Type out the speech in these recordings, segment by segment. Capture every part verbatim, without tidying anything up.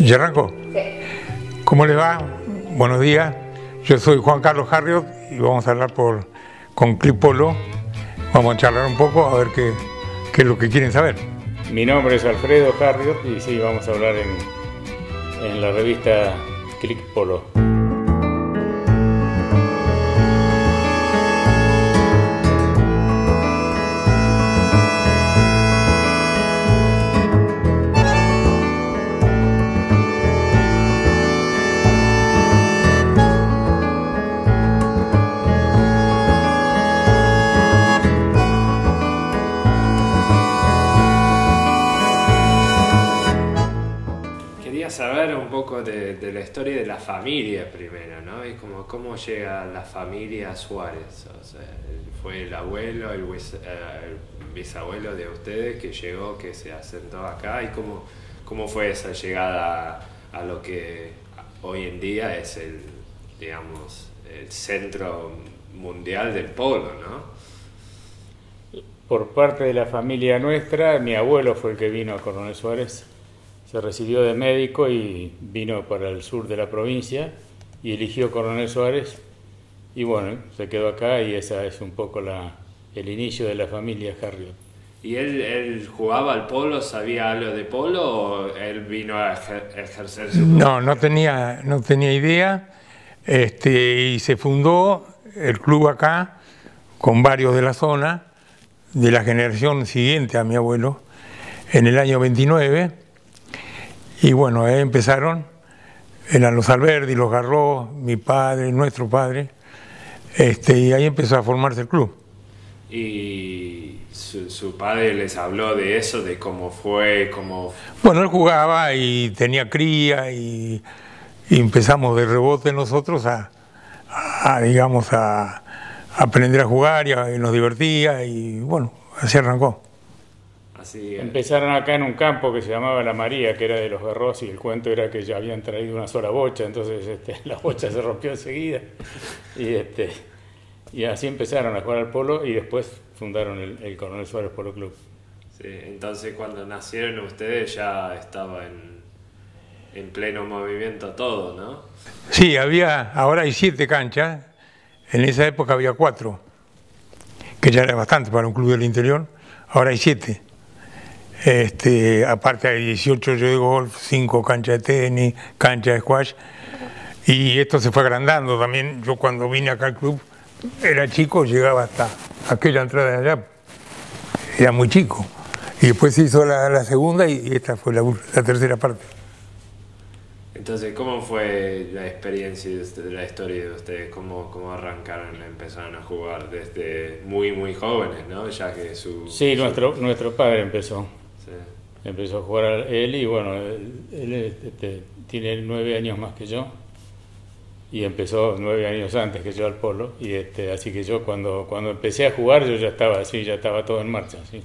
¿Ya arrancó? Sí. ¿Cómo les va? Buenos días. Yo soy Juan Carlos Harriot y vamos a hablar por, con Club Polo. Vamos a charlar un poco a ver qué, qué es lo que quieren saber. Mi nombre es Alfredo Harriot y sí, vamos a hablar en, en la revista Club Polo. Saber un poco de, de la historia de la familia primero, ¿no? Y como cómo llega la familia Suárez. O sea, fue el abuelo, el, bis, eh, el bisabuelo de ustedes que llegó, que se asentó acá, y cómo, cómo fue esa llegada a, a lo que hoy en día es el, digamos, el centro mundial del polo, ¿no? Por parte de la familia nuestra, mi abuelo fue el que vino a Coronel Suárez. Se recibió de médico y vino para el sur de la provincia y eligió Coronel Suárez y bueno, se quedó acá y esa es un poco la, el inicio de la familia Harriot. ¿Y él, él jugaba al polo, sabía algo de polo o él vino a ejercer su polo? No, no tenía, no tenía idea este, y se fundó el club acá con varios de la zona, de la generación siguiente a mi abuelo, en el año veintinueve. Y bueno, ahí empezaron, eran los Alberdi, los Garró, mi padre, nuestro padre, este, y ahí empezó a formarse el club. ¿Y su, su padre les habló de eso, de cómo fue, cómo...? Bueno, él jugaba y tenía cría y, y empezamos de rebote nosotros a, a digamos, a, a aprender a jugar y, a, y nos divertía y bueno, así arrancó. Así, eh. Empezaron acá en un campo que se llamaba La María, que era de los Garros, y el cuento era que ya habían traído una sola bocha, entonces este, la bocha se rompió enseguida. Y, este, y así empezaron a jugar al polo y después fundaron el, el Coronel Suárez Polo Club. Sí, entonces cuando nacieron ustedes ya estaba en, en pleno movimiento todo, ¿no? Sí, había, ahora hay siete canchas, en esa época había cuatro, que ya era bastante para un club del interior, ahora hay siete. Este, aparte hay dieciocho de golf, cinco canchas de tenis, canchas de squash y esto se fue agrandando también. Yo cuando vine acá al club era chico, llegaba hasta aquella entrada de allá, era muy chico y después se hizo la, la segunda y esta fue la, la tercera parte. Entonces, ¿cómo fue la experiencia de, usted, de la historia de ustedes? ¿Cómo, cómo arrancaron, empezaron a jugar desde muy muy jóvenes, ¿no? Ya que su... Sí, su... nuestro, nuestro padre empezó. Sí. Empezó a jugar él y bueno, él, él este, tiene nueve años más que yo y empezó nueve años antes que yo al polo y este, así que yo cuando, cuando empecé a jugar yo ya estaba así, ya estaba todo en marcha. ¿Sí?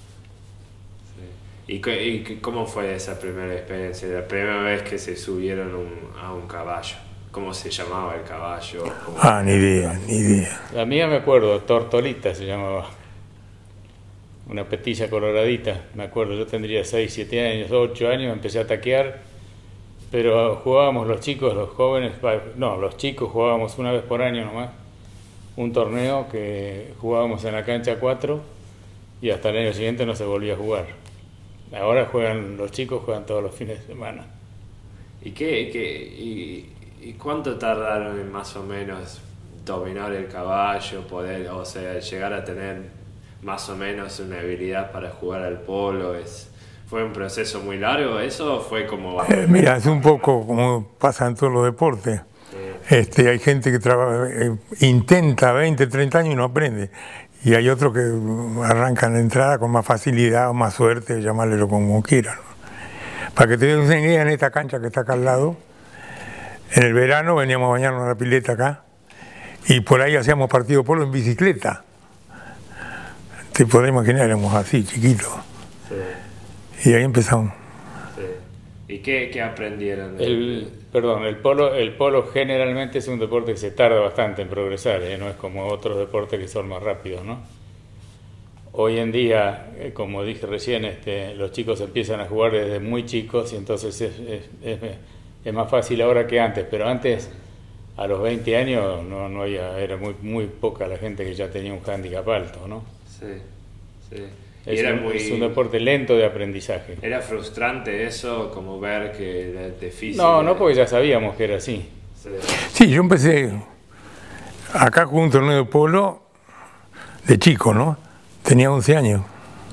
Sí. ¿Y, ¿Y cómo fue esa primera experiencia, la primera vez que se subieron un, a un caballo? ¿Cómo se llamaba el caballo? ¿Cómo... Ah, ni idea, ni idea. La mía me acuerdo, Tortolita se llamaba. Una petilla coloradita, me acuerdo, yo tendría seis, siete años, ocho años, empecé a taquear, pero jugábamos los chicos, los jóvenes, no, los chicos jugábamos una vez por año nomás, un torneo que jugábamos en la cancha cuatro y hasta el año siguiente no se volvía a jugar. Ahora juegan, los chicos juegan todos los fines de semana. ¿Y qué, qué y, y cuánto tardaron en más o menos dominar el caballo, poder, o sea, llegar a tener más o menos una habilidad para jugar al polo? Es, ¿Fue un proceso muy largo eso o fue como...? Eh, mira, es un poco como pasa en todos los deportes. Sí. Este, hay gente que trabaja, eh, intenta veinte, treinta años y no aprende. Y hay otros que arrancan la entrada con más facilidad o más suerte, llamarlo como quieran. Para que te den una idea, en esta cancha que está acá al lado, en el verano veníamos a bañarnos en la pileta acá y por ahí hacíamos partido polo en bicicleta. Te podrás imaginar, éramos así, chiquitos. Sí. Y ahí empezamos. Sí. ¿Y qué, qué aprendieron? El, perdón, el polo, el polo generalmente es un deporte que se tarda bastante en progresar, ¿eh? No es como otros deportes que son más rápidos, ¿no? hoy en día, eh, como dije recién, este, los chicos empiezan a jugar desde muy chicos y entonces es, es, es, es más fácil ahora que antes, pero antes, a los veinte años, no, no había, era muy, muy poca la gente que ya tenía un hándicap alto, ¿no? Sí, sí. Es, era un, muy, es un deporte lento de aprendizaje. ¿Era frustrante eso, como ver que era difícil? No, no, porque ya sabíamos que era así. Sí, Sí, yo empecé, acá jugué un torneo de polo de chico, ¿no? Tenía once años.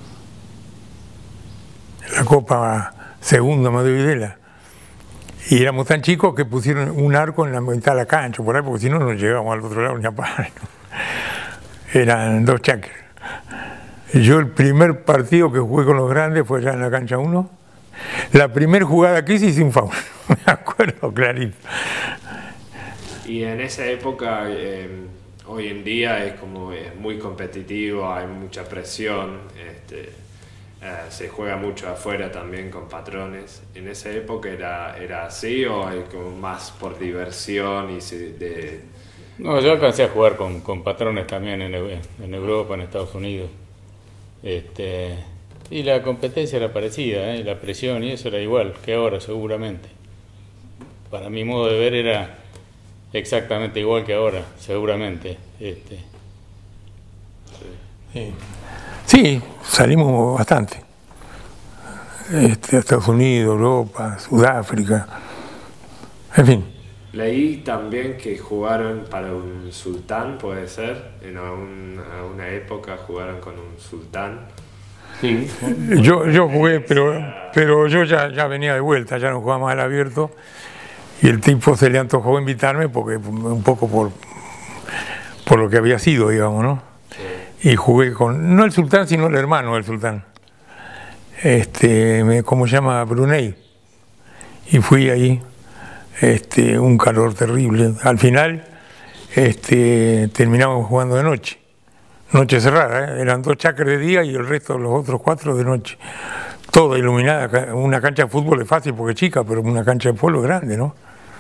La Copa Segunda Madre Videla. Y éramos tan chicos que pusieron un arco en la mitad de la cancha, por ahí, porque si no, no llegábamos al otro lado ni a par. Eran dos chakras. Yo el primer partido que jugué con los grandes fue allá en la cancha uno. La primera jugada que hice hice un foul, me acuerdo clarito. y en esa época, eh, hoy en día es como es muy competitivo, hay mucha presión, este, eh, se juega mucho afuera también con patrones. ¿En esa época era, era así o es como más por diversión y se, de... No, yo alcancé a jugar con, con patrones también en, en Europa, en Estados Unidos. Este, y la competencia era parecida, ¿eh? La presión y eso era igual que ahora, seguramente. Para mi modo de ver era exactamente igual que ahora, seguramente. Este. Sí. Sí, salimos bastante. Este, Estados Unidos, Europa, Sudáfrica, en fin. Leí también que jugaron para un sultán, puede ser, en un, a una época jugaron con un sultán. Sí. Yo, yo jugué, pero, pero yo ya, ya venía de vuelta, ya no jugaba más al abierto. Y el tipo se le antojó invitarme porque un poco por, por lo que había sido, digamos, ¿no? Sí. Y jugué con, no el sultán, sino el hermano del sultán. Este, me, ¿cómo se llama? Brunei. Y fui ahí. Este, un calor terrible. Al final este, terminamos jugando de noche, noche cerrada, ¿eh? Eran dos chakras de día y el resto, los otros cuatro de noche. Toda iluminada. Una cancha de fútbol es fácil porque es chica, pero una cancha de polo es grande, ¿no?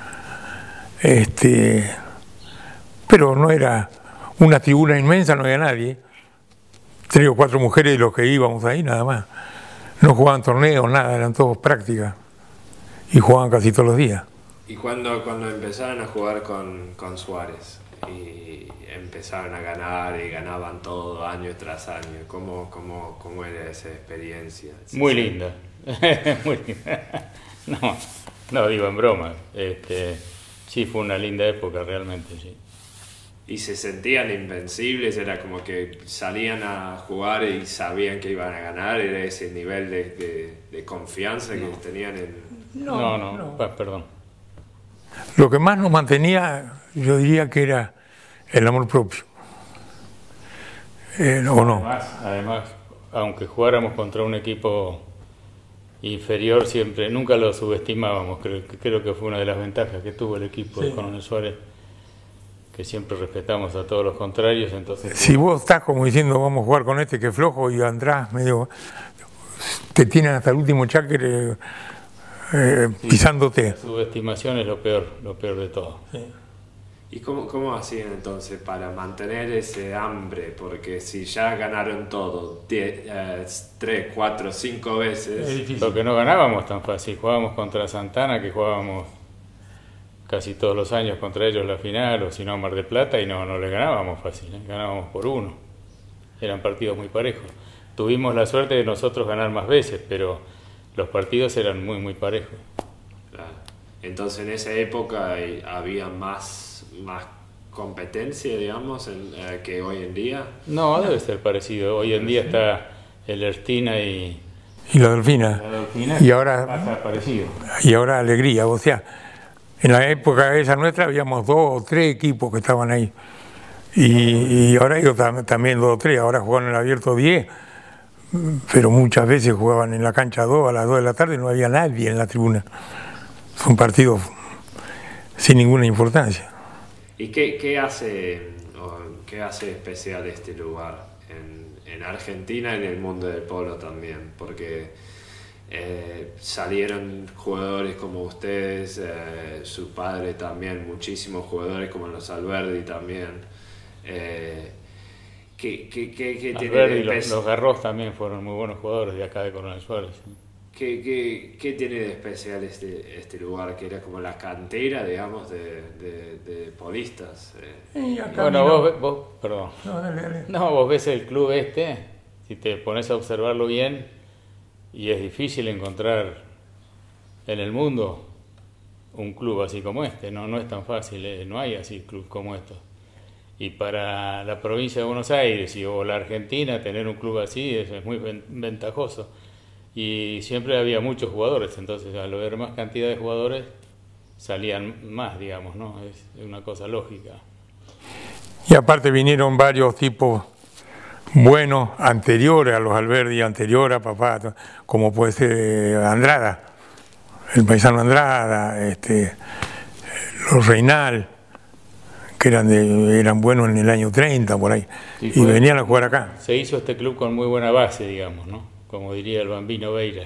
Este, pero no era una tribuna inmensa, no había nadie. Tres o cuatro mujeres de los que íbamos ahí, nada más. No jugaban torneos, nada, eran todos prácticas. Y jugaban casi todos los días. Y cuando, cuando empezaron a jugar con, con Suárez y empezaron a ganar y ganaban todo año tras año, ¿cómo, cómo, cómo era esa experiencia? Muy linda, muy linda. No, no digo en broma. Este, sí, fue una linda época realmente, sí. Y se sentían invencibles, era como que salían a jugar y sabían que iban a ganar, era ese nivel de, de, de confianza no. que tenían en... No, no, no. no. perdón. Lo que más nos mantenía, yo diría que era el amor propio. Eh, ¿O no? Además, además, aunque jugáramos contra un equipo inferior, siempre, nunca lo subestimábamos. Creo, creo que fue una de las ventajas que tuvo el equipo sí. de Coronel Suárez, que siempre respetamos a todos los contrarios. Entonces, si vos estás como diciendo vamos a jugar con este que es flojo y András medio te tienen hasta el último cháquer eh, sí, pisándote. La subestimación es lo peor, lo peor de todo. Sí. ¿Y cómo, cómo hacían entonces para mantener ese hambre? Porque si ya ganaron todo, diez, eh, tres, cuatro, cinco veces... Lo que no ganábamos tan fácil, jugábamos contra Santana, que jugábamos casi todos los años contra ellos la final, o si no Mar del Plata, y no, no les ganábamos fácil, ¿eh? Ganábamos por uno. Eran partidos muy parejos. Tuvimos la suerte de nosotros ganar más veces, pero los partidos eran muy, muy parejos. Claro. Entonces en esa época había más, más competencia, digamos, en, eh, que hoy en día. No, debe ser parecido. Hoy en día está el Ertina y... Y la Delfina. La Delfina y ahora pasa parecido. Y ahora Alegría, o sea, en la época esa nuestra habíamos dos o tres equipos que estaban ahí. Y, y ahora ellos también dos o tres, ahora juegan en el abierto diez, pero muchas veces jugaban en la cancha dos a las dos de la tarde y no había nadie en la tribuna. Son partidos sin ninguna importancia. ¿Y qué, qué hace qué hace especial este lugar en, en Argentina y en el mundo del polo también? Porque eh, salieron jugadores como ustedes, eh, su padre también, muchísimos jugadores como los Alberdi también. Eh, ¿Qué, qué, qué, qué tiene Alberdi, de los, especial? los Garros también fueron muy buenos jugadores de acá de Coronel Suárez. ¿Sí? ¿Qué, qué, ¿Qué tiene de especial este, este lugar, que era como la cantera, digamos, de, de, de polistas? Eh, Y acá Bueno, vino- vos, vos, perdón. No, dale, dale. No, vos ves el club este, si te pones a observarlo bien, y es difícil encontrar en el mundo un club así como este, no, no es tan fácil, eh, no hay así clubes como estos. Y para la provincia de Buenos Aires y, o la Argentina, tener un club así es, es muy ven- ventajoso. Y siempre había muchos jugadores, entonces al haber más cantidad de jugadores salían más, digamos, ¿no? Es una cosa lógica. Y aparte vinieron varios tipos buenos anteriores a los Alberdi, anteriores a papá, como puede ser eh, Andrada, el paisano Andrada, este, los Reinal, que eran, de, eran buenos en el año treinta, por ahí, Sí, y fue- venían a jugar acá. Se hizo este club con muy buena base, digamos, ¿no? Como diría el Bambino Veira.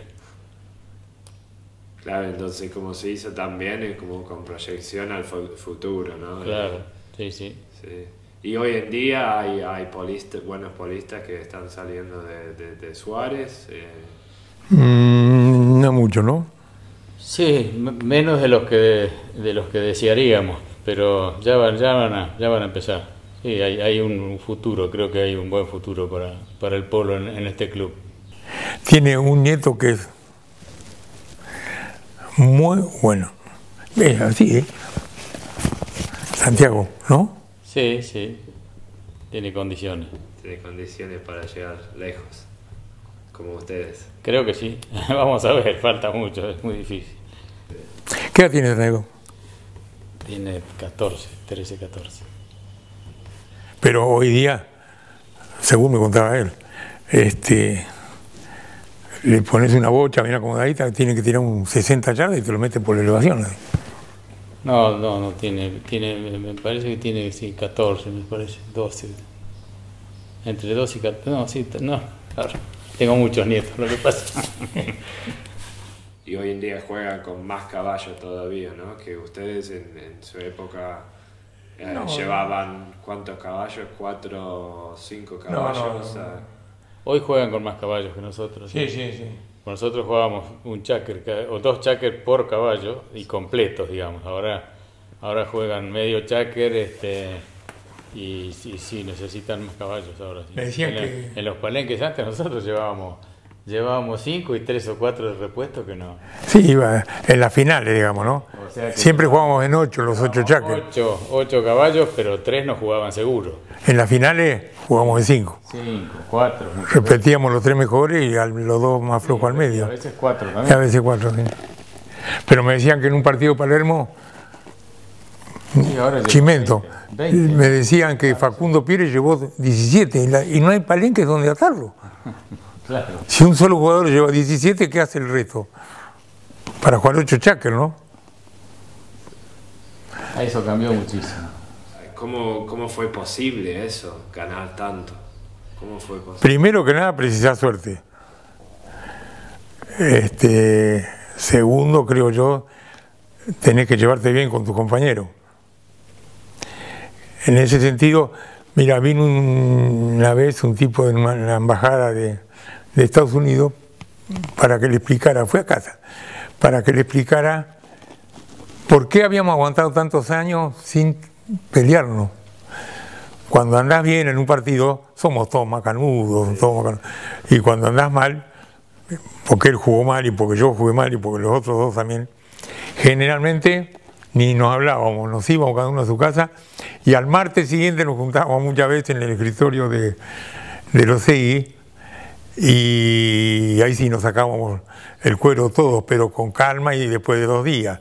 Claro, entonces como se hizo también es como con proyección al fu- futuro, ¿no? Claro, sí, sí. Sí. Y hoy en día hay, hay polistas, buenos polistas que están saliendo de, de, de Suárez. Eh, Mm, no mucho, ¿no? Sí, m- menos de los que de los que desearíamos, pero ya van, ya van a, ya van a empezar. Sí, hay, hay un futuro, creo que hay un buen futuro para, para el polo en, en este club. Tiene un nieto que es muy bueno. Es así, ¿eh? Santiago, ¿no? Sí, sí, tiene condiciones. tiene condiciones para llegar lejos, como ustedes. Creo que sí. Vamos a ver, falta mucho, es muy difícil. ¿Qué edad tiene Santiago? Tiene catorce, trece, catorce. Pero hoy día, según me contaba él, este, le pones una bocha bien acomodadita, tiene que tirar un sesenta yardas y te lo meten por la elevación. No, no, no tiene, tiene, me parece que tiene, sí, catorce, me parece, doce. Entre doce y catorce, no, sí, no, claro, tengo muchos nietos, lo que pasa. Y hoy en día juegan con más caballos todavía, ¿no? Que ustedes en, en su época eh, No. llevaban, ¿cuántos caballos? ¿Cuatro o cinco caballos? No, no, no. O sea, Hoy juegan con más caballos que nosotros. Sí, sí, sí. Nosotros jugábamos un cháquer, ca- o dos cháquer por caballo, y completos, digamos. Ahora ahora juegan medio cháquer, este, y sí, sí, necesitan más caballos ahora. Sí. Me decían en, la- que- en los palenques antes nosotros llevábamos llevábamos cinco y tres o cuatro de repuesto que no. Sí, iba en las finales, digamos, ¿no? O sea que Siempre jugábamos en ocho, los ocho chaques. Ocho, ocho caballos, pero tres no jugaban seguro. En las finales jugamos en cinco. Cinco, cuatro. muchas Repetíamos los tres mejores y al- los dos más flojos al veces. medio. A veces cuatro Y a también. veces cuatro, sí. Pero me decían que en un partido Palermo, Sí, ahora llevan Chimento, veinte, veinte. me decían que Facundo Pires llevó diecisiete y, la- y no hay palenques donde atarlo. Claro. Si un solo jugador lleva diecisiete, ¿qué hace el resto? Para jugar ocho cháqueros, ¿no? Eso cambió muchísimo. ¿cómo, ¿Cómo fue posible eso, ganar tanto? ¿Cómo fue posible? Primero que nada, precisar suerte. Este, segundo, creo yo, tenés que llevarte bien con tu compañero. En ese sentido, mira, vino un- una vez un tipo de una- la embajada de, de Estados Unidos para que le explicara, fue a casa, para que le explicara por qué habíamos aguantado tantos años sin pelearnos. Cuando andás bien en un partido, somos todos macanudos, todos macanudos. Y cuando andás mal, porque él jugó mal y porque yo jugué mal y porque los otros dos también, generalmente ni nos hablábamos, nos íbamos cada uno a su casa y al martes siguiente nos juntábamos muchas veces en el escritorio de, de los C I y ahí sí nos sacábamos el cuero todos, pero con calma y después de dos días.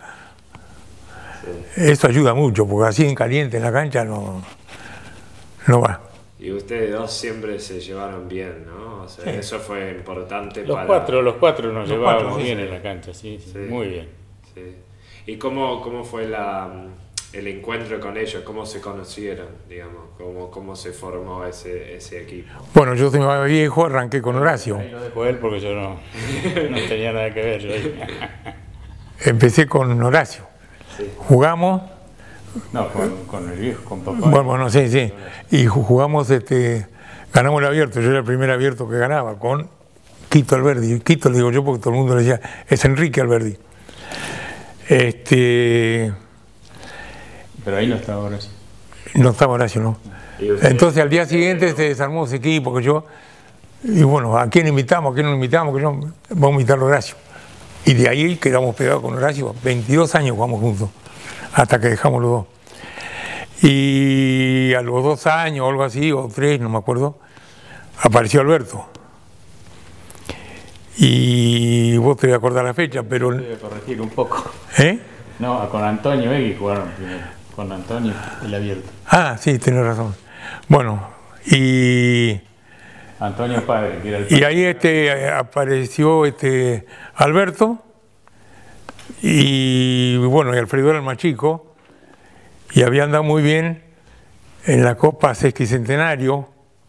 Eso ayuda mucho, porque así en caliente en la cancha no, no va. Y ustedes dos siempre se llevaron bien, ¿no? O sea, Sí. eso fue importante Los para... cuatro, los cuatro nos Los llevábamos cuatro, sí, bien sí. en la cancha, sí, sí, Sí. muy bien. Sí. ¿Y cómo, cómo fue la, el encuentro con ellos? ¿Cómo se conocieron, digamos? ¿Cómo, cómo se formó ese, ese equipo? Bueno, yo soy más viejo, arranqué con Horacio. Ahí lo dejo a él porque yo no, no tenía nada que ver. Yo ahí. Empecé con Horacio. Sí. Jugamos, No, con, con el viejo, con papá. bueno, bueno, sí, sí, y ju- jugamos este, Ganamos el abierto, yo era el primer abierto que ganaba, con Quito Alberdi. Quito le digo yo porque todo el mundo le decía, es Enrique Alberdi. Este... Pero ahí no estaba Horacio. No estaba Horacio, no. Entonces al día siguiente se desarmó ese equipo que yo, y bueno, ¿a quién invitamos? ¿A quién no invitamos? Que yo, vamos a invitar a Horacio. Y de ahí quedamos pegados con Horacio, veintidós años jugamos juntos, hasta que dejamos los dos. Y a los dos años o algo así, o tres, no me acuerdo, apareció Alberto. Y vos te voy a acordar la fecha, pero... Te voy a corregir un poco. ¿Eh? No, con Antonio Egui jugaron primero, con Antonio el abierto. Ah, sí, tenés razón. Bueno, y... Antonio Padre, que era el padre. Y ahí este, apareció este Alberto, y bueno, y Alfredo era el más chico, y había andado muy bien en la Copa Sesquicentenario,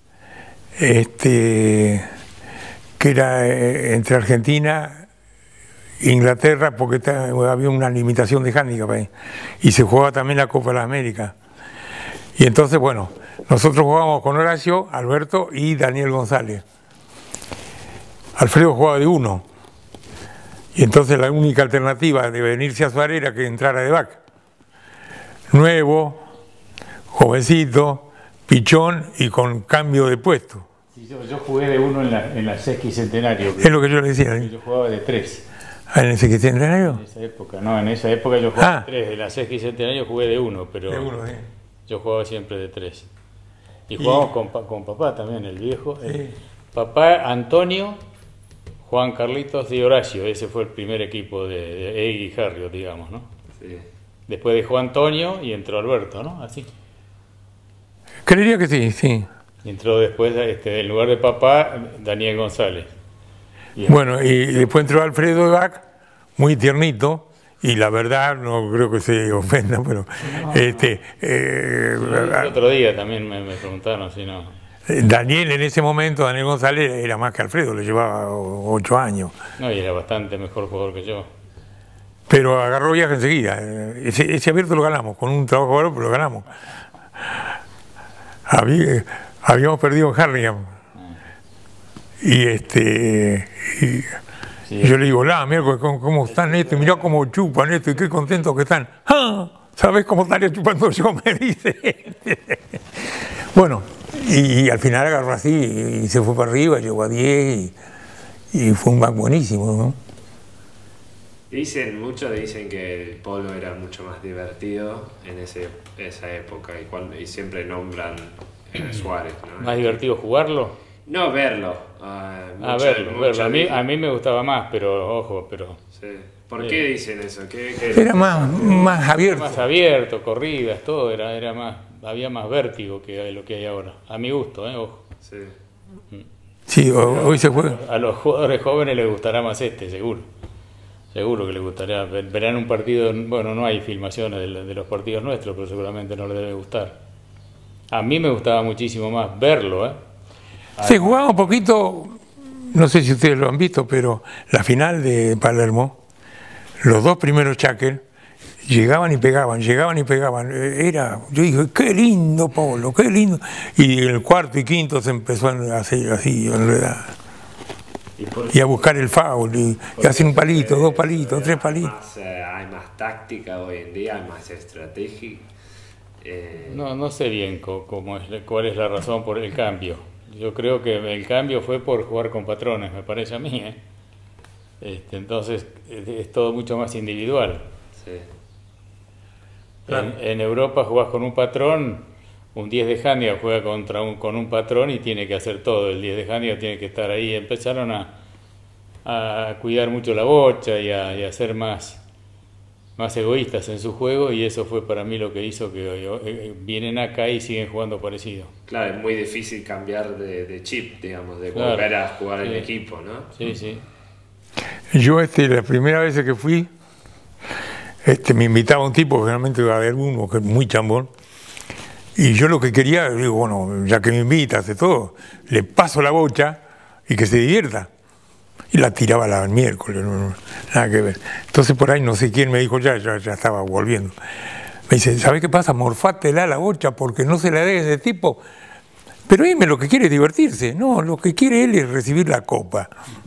este, que era eh, entre Argentina e Inglaterra, porque está, había una limitación de hándicap ahí, y se jugaba también la Copa de las Américas. Y entonces, bueno, nosotros jugábamos con Horacio, Alberto y Daniel González. Alfredo jugaba de uno, y entonces la única alternativa de venirse a Suárez era que entrara de back. Nuevo, jovencito, pichón y con cambio de puesto. Sí, yo, yo jugué de uno en la, en la Sesquicentenario. Es lo que yo le decía. ¿eh? Yo jugaba de tres. ¿Ah, en el Sesquicentenario? En esa época, no, en esa época yo jugaba Ah. de tres. En la Sesquicentenario jugué de uno, pero De uno, sí. yo jugaba siempre de tres. Y jugábamos y... con, con papá también, el viejo. El Sí. Papá Antonio, Juan Carlitos y Horacio. Ese fue el primer equipo de, de Egui y Harrio, digamos, ¿no? Sí. Después dejó Antonio y entró Alberto, ¿no? Así. Creería que sí, sí. Y entró después, este, en lugar de papá, Daniel González. Y bueno, y después entró Alfredo de back, muy tiernito, y la verdad, no creo que se ofenda, pero... No. este eh, el otro día también me, me preguntaron si no... Daniel en ese momento, Daniel González, era más que Alfredo, le llevaba ocho años. No, y era bastante mejor jugador que yo. Pero agarró viaje enseguida. Ese, ese abierto lo ganamos, con un trabajo valor, pero lo ganamos. Había, habíamos perdido en Harringham. Y este y sí. Yo le digo, la miércoles, ¿cómo, cómo están estos? Mirá cómo chupan esto y qué contentos que están. ¡Ah! ¿Sabés cómo estaría chupando yo? Me dice. Bueno, y, y al final agarró así y se fue para arriba, llegó a diez y, y fue un back buenísimo, ¿no? Dicen, muchos dicen que el polo era mucho más divertido en ese, esa época y, cuando, y siempre nombran a Suárez, ¿no? ¿Más divertido jugarlo? No, verlo. Uh, ah, mucho, verlo, mucho verlo. A mí, dicen. a mí me gustaba más, pero ojo, pero... Sí. ¿Por qué dicen eso? ¿Qué, qué era más, más abierto. Más abierto, corridas, todo, era, era más, había más vértigo que lo que hay ahora. A mi gusto, ¿eh? Ojo. Sí. Sí, hoy se juega. A los jugadores jóvenes les gustará más este, seguro. Seguro que les gustaría. Verán un partido, bueno, no hay filmaciones de, de los partidos nuestros, pero seguramente no les debe gustar. A mí me gustaba muchísimo más verlo, ¿eh? Se jugaba un poquito, no sé si ustedes lo han visto, pero la final de Palermo, los dos primeros Cháquel llegaban y pegaban, llegaban y pegaban. Era, yo dije, qué lindo polo, qué lindo. Y el cuarto y quinto se empezó a hacer así, enredar. Y, y a buscar el foul, y, y hacer un palito, dos palitos, tres palitos. Más, eh, hay más táctica hoy en día, hay más estrategia. Eh... No, no sé bien cómo es, cuál es la razón por el cambio. Yo creo que el cambio fue por jugar con patrones, me parece a mí, ¿eh? Este, entonces es, es todo mucho más individual. Sí. En, en Europa jugás con un patrón, un diez de handicap juega contra un, con un patrón y tiene que hacer todo. El diez de handicap tiene que estar ahí. Empezaron a, a cuidar mucho la bocha y a, y a ser más, más egoístas en su juego, y eso fue para mí lo que hizo que eh, vienen acá y siguen jugando parecido. Claro, es muy difícil cambiar de, de chip, digamos, de Claro. volver a jugar Sí. en equipo, ¿no? Sí, sí. Yo, este, la primera vez que fui, este, me invitaba un tipo, generalmente iba a haber uno que es muy chambón, y yo lo que quería, digo, bueno, ya que me invita, hace todo, le paso la bocha y que se divierta. Y la tiraba la, el miércoles, no, no, nada que ver. Entonces por ahí no sé quién me dijo, ya, ya, ya estaba volviendo. Me dice, ¿sabes qué pasa? Morfátela la bocha porque no se la dé ese tipo. Pero Eme lo que quiere es divertirse, no, lo que quiere él es recibir la copa.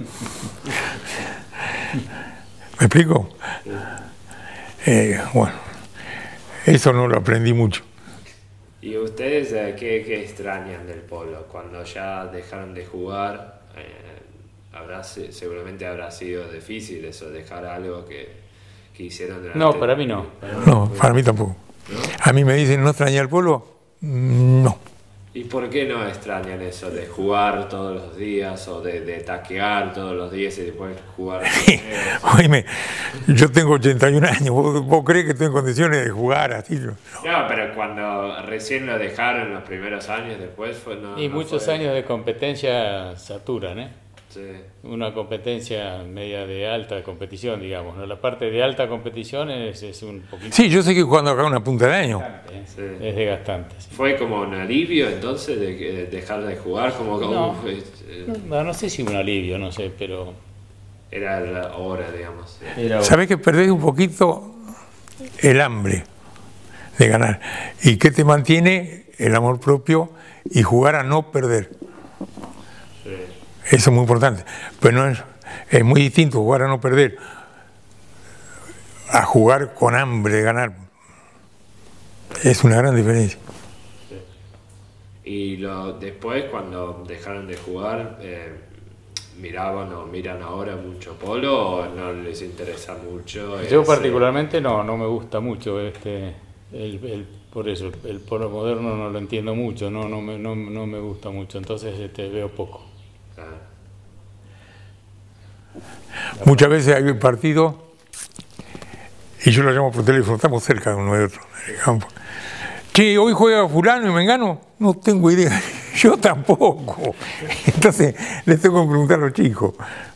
¿Me explico? Eh, bueno, eso no lo aprendí mucho. ¿Y ustedes eh, qué, qué extrañan del polo? Cuando ya dejaron de jugar, eh, habrá, seguramente habrá sido difícil eso, dejar algo que, que hicieron durante... No, para mí no. No, para mí tampoco. ¿No? A mí me dicen, ¿no extraña el polo? No. ¿Y por qué no extrañan eso de jugar todos los días o de, de taquear todos los días y después jugar? Oíme, yo tengo ochenta y un años, ¿Vos, ¿vos crees que estoy en condiciones de jugar así? No, no, pero cuando recién lo dejaron los primeros años, después fue... No, y no muchos fue... años de competencia saturan, ¿eh? Sí. Una competencia media de alta competición, digamos, ¿no? La parte de alta competición es, es un poquito... Sí, yo sé que jugando acá una punta de año. ¿eh? Sí. Es desgastante. Sí. ¿Fue como un alivio entonces de, de dejar de jugar? Como, No, uf, eh, no, no sé si un alivio, no sé, pero... era la hora, digamos. Era... ¿Sabés que perdés un poquito el hambre de ganar? ¿Y qué te mantiene? El amor propio y jugar a no perder. Sí. Eso es muy importante. Pero no es, es muy distinto jugar a no perder a jugar con hambre de ganar. Es una gran diferencia. Sí. Y lo, después, cuando dejaron de jugar, eh, ¿miraban o miran ahora mucho polo o no les interesa mucho? Yo ese... particularmente no, no me gusta mucho este, el, el, por eso, el polo moderno no lo entiendo mucho, no, no, me, no, no me gusta mucho, entonces este, veo poco. Ah. Muchas veces hay un partido y yo lo llamo por teléfono, estamos cerca de uno de otro, en el campo. Che, hoy juega fulano y mengano, no tengo idea, yo tampoco. Entonces les tengo que preguntar a los chicos.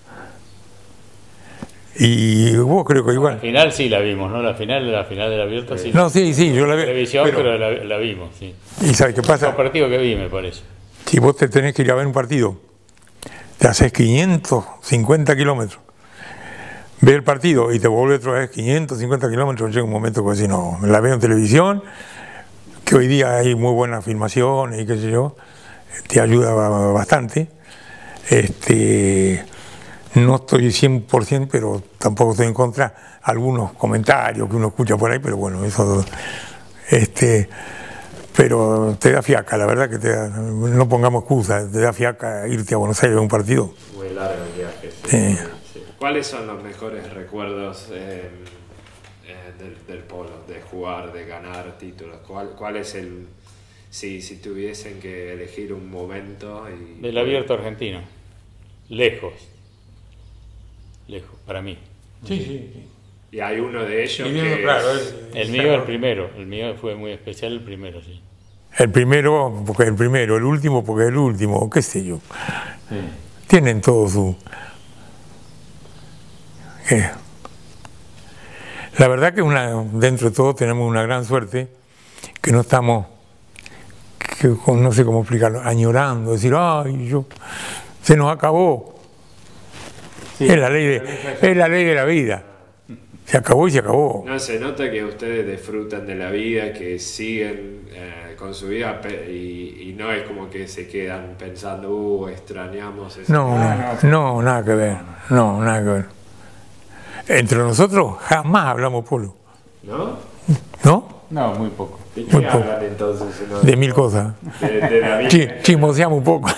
Y vos creo que igual. La final sí la vimos, ¿no? La final, la final del abierto sí. No, sí, sí, yo la vi. Televisión, pero, pero la, la vimos, sí. ¿Y sabes qué pasa? Un partido que vi, me parece. Si vos te tenés que ir a ver un partido, te haces quinientos cincuenta kilómetros, ves el partido y te vuelves otra vez quinientos cincuenta kilómetros, llega un momento que decís, no, me la veo en televisión, que hoy día hay muy buenas filmaciones y qué sé yo, te ayuda bastante. Este, no estoy cien por ciento, pero tampoco estoy en contra. Algunos comentarios que uno escucha por ahí, pero bueno, eso... Este, pero te da fiaca, la verdad que te da, no pongamos excusa, te da fiaca irte a Buenos Aires a un partido. Muy largo el viaje, sí. Sí. Sí. ¿Cuáles son los mejores recuerdos eh, eh, del, del polo, de jugar, de ganar títulos? ¿Cuál, cuál es el, si, si tuviesen que elegir un momento? Y, Del abierto argentino, lejos, lejos, para mí. Sí, sí, sí. Y hay uno de ellos Y que bien, claro, es, es- El mío el primero, el mío fue muy especial el primero, sí. El primero, porque el primero, el último, porque el último, qué sé yo. Sí. Tienen todo su... ¿Qué? La verdad que una, dentro de todo tenemos una gran suerte, que no estamos, que, con- no sé cómo explicarlo, añorando, decir, ay, yo, se nos acabó. Es la ley de, es la ley de la vida. Se acabó y se acabó. no se nota que ustedes disfrutan de la vida, que siguen eh, con su vida pe- y, y no es como que se quedan pensando, uh, extrañamos eso. No, no, no, nada que ver. No, nada que ver. Entre nosotros jamás hablamos polo, ¿No? ¿no? No, muy poco. ¿De Muy qué poco. hablan entonces? si no- De mil cosas. De, de la vida. Chi- Chismoseamos un poco.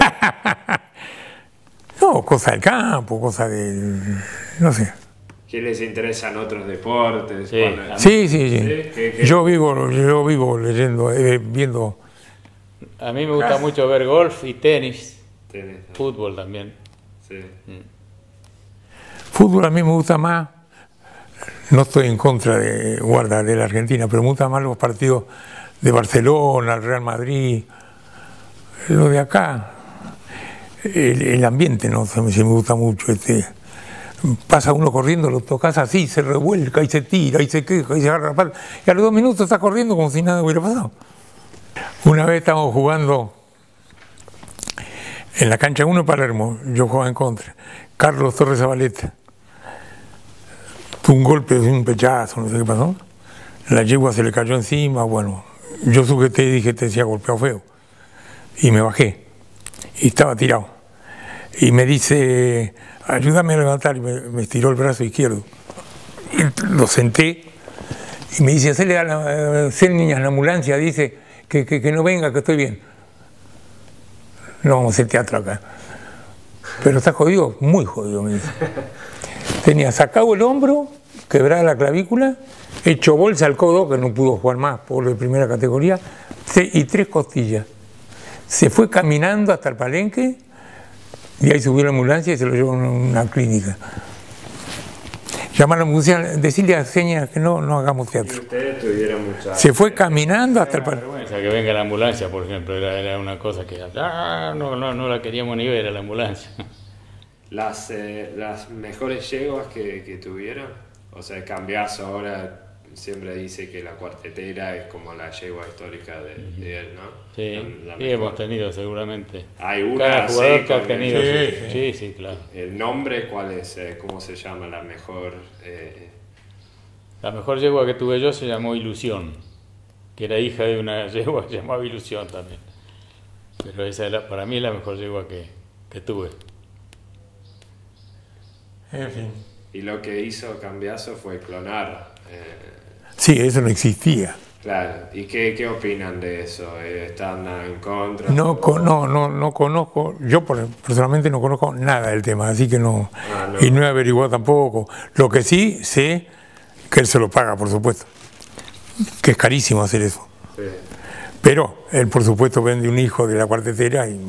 No, cosas del campo, cosas del... no sé. ¿Qué les interesan otros deportes? Sí. Cuando- Sí, sí, sí. ¿Sí? ¿Qué- qué? Yo vivo, yo vivo leyendo, eh, viendo... A mí me gusta mucho ver golf y tenis, Tenés, ¿no? fútbol también. Sí. Fútbol a mí me gusta más, no estoy en contra de guarda de la Argentina, pero me gustan más los partidos de Barcelona, el Real Madrid, lo de acá. El, el ambiente no sé si me gusta mucho. Este, pasa uno corriendo, lo tocas así, se revuelca y se tira y se queja y se agarra la pata, y a los dos minutos está corriendo como si nada hubiera pasado. Una vez estábamos jugando en la cancha uno de Palermo, yo jugaba en contra, Carlos Torres Zabaleta. Tuvo un golpe, un pechazo, no sé qué pasó. La yegua se le cayó encima, bueno, yo sujeté y dije, te decía golpeado feo. y me bajé y estaba tirado. Y me dice, ayúdame a levantar, y me, me estiró el brazo izquierdo. Y lo senté y me dice, hacerle a la, hacer niñas la ambulancia, dice que, que, que no venga, que estoy bien. No vamos a hacer teatro acá. Pero está jodido, muy jodido, me dice. Tenía sacado el hombro, quebrada la clavícula, hecho bolsa al codo, que no pudo jugar más por de primera categoría, y tres costillas. Se fue caminando hasta el Palenque, y ahí subió la ambulancia y se lo llevó a una clínica. Llamar a la ambulancia, decirle a Señas que no, no hagamos teatro. Ustedes tuvieron mucha... Se fue caminando hasta el Palenque. vergüenza que venga la ambulancia, por ejemplo, era, era una cosa que ah, no, no, no la queríamos ni ver a la ambulancia. Las, eh, las mejores yeguas que, que tuvieron, o sea, Cambiaso ahora siempre dice que la cuartetera es como la yegua histórica de, de él, ¿no? Sí, la, la sí hemos tenido seguramente. Hay una, cada jugador sí, que ha tenido. Sí, su- sí. sí, sí, claro. ¿El nombre cuál es? Eh, ¿Cómo se llama la mejor? Eh, La mejor yegua que tuve yo se llamó Ilusión, que era hija de una yegua que se llamaba Ilusión también. Pero esa era, para mí es la mejor yegua que, que tuve. En fin. y lo que hizo Cambiaso fue clonar. Eh, Sí, eso no existía. claro, ¿y qué, qué opinan de eso? Eh, ¿Están en contra? No, con- no, no, no conozco, yo por- personalmente no conozco nada del tema, así que no, Ah, no. y no he averiguado tampoco. Lo que sí sé que él se lo paga, por supuesto, que es carísimo hacer eso. Sí. Pero él, por supuesto, vende un hijo de la cuartetera y,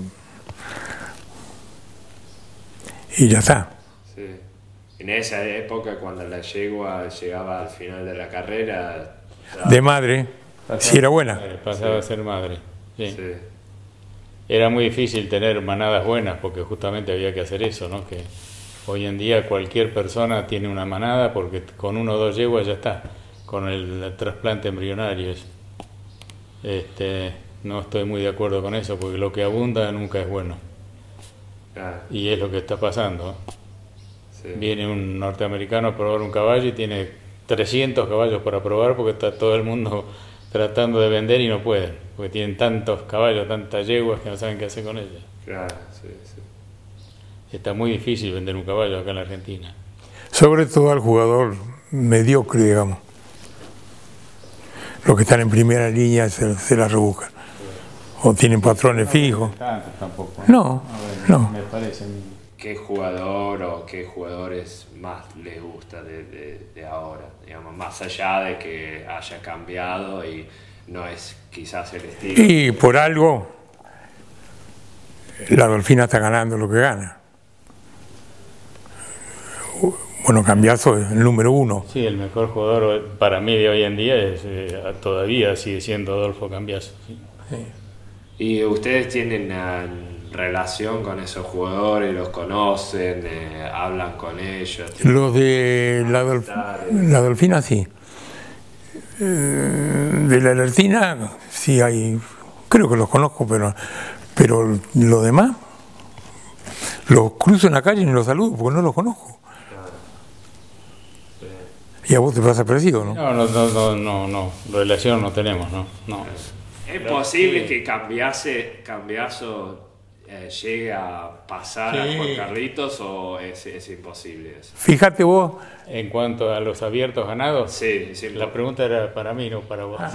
y ya está. Sí. En esa época, cuando la yegua llegaba al final de la carrera, ya- De madre, si era buena. Eh, Pasaba a ser madre. Sí. sí, Era muy difícil tener manadas buenas porque justamente había que hacer eso, ¿no? Que hoy en día cualquier persona tiene una manada porque con uno o dos yeguas ya está, con el trasplante embrionario. Eso. Este, no estoy muy de acuerdo con eso porque lo que abunda nunca es bueno. claro, Y es lo que está pasando. ¿eh? sí. Viene un norteamericano a probar un caballo y tiene trescientos caballos para probar porque está todo el mundo tratando de vender y no pueden, porque tienen tantos caballos, tantas yeguas que no saben qué hacer con ellas. Claro, sí, sí. Está muy difícil vender un caballo acá en la Argentina. Sobre todo al jugador mediocre, digamos. Los que están en primera línea se, se la rebuscan. O tienen patrones fijos. Tantos tampoco. No, no. Me parece. ¿Qué jugador o qué jugadores más les gusta de, de, de ahora? Digamos, más allá de que haya cambiado y no es quizás el estilo. Y por algo, la Dolfina está ganando lo que gana. Bueno, Cambiaso es el número uno. Sí, el mejor jugador para mí de hoy en día es, eh, todavía sigue siendo Adolfo Cambiaso. Sí. ¿Y ustedes tienen eh, relación con esos jugadores? ¿Los conocen? Eh, ¿Hablan con ellos? Los de la, Dolf- la Dolfina, sí. Eh, De la Alertina, sí hay, creo que los conozco, pero, pero lo demás, los cruzo en la calle y los saludo porque no los conozco. Y a vos te pasa parecido, ¿no? No, no, no, no, no, no, relación no tenemos, ¿no? No. ¿Es posible que cambiase, Cambiaso eh, llegue a pasar Sí. a Juan Carlitos o es, es imposible eso? Fíjate vos, En cuanto a los abiertos ganados, Sí, es imposible. la pregunta era para mí, no para vos.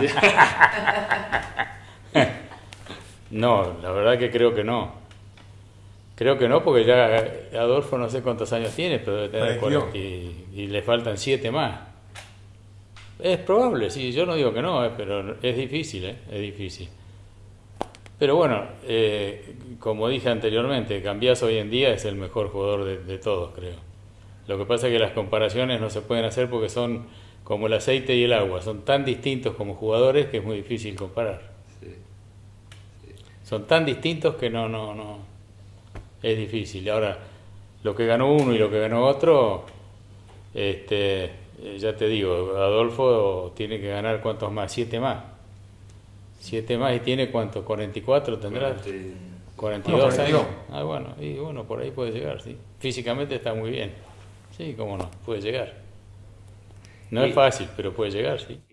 No, la verdad que creo que no. Creo que no, porque ya Adolfo no sé cuántos años tiene, pero debe tener Pareció. cuarenta y, y le faltan siete más. Es probable, sí, yo no digo que no, eh, pero es difícil, eh, es difícil. Pero bueno, eh, como dije anteriormente, Cambiaso hoy en día es el mejor jugador de, de todos, creo. Lo que pasa es que las comparaciones no se pueden hacer porque son como el aceite y el agua, son tan distintos como jugadores que es muy difícil comparar. Sí. Son tan distintos que no, no, no, es difícil. Ahora, lo que ganó uno y lo que ganó otro, este, eh, ya te digo, Adolfo tiene que ganar cuántos más, siete más. Siete más y tiene cuántos, cuarenta y cuatro tendrá, cuarenta y dos No, años. Ah, bueno, y bueno, por ahí puede llegar, sí. Físicamente está muy bien. Sí, cómo no, puede llegar. No Y- es fácil, pero puede llegar, sí.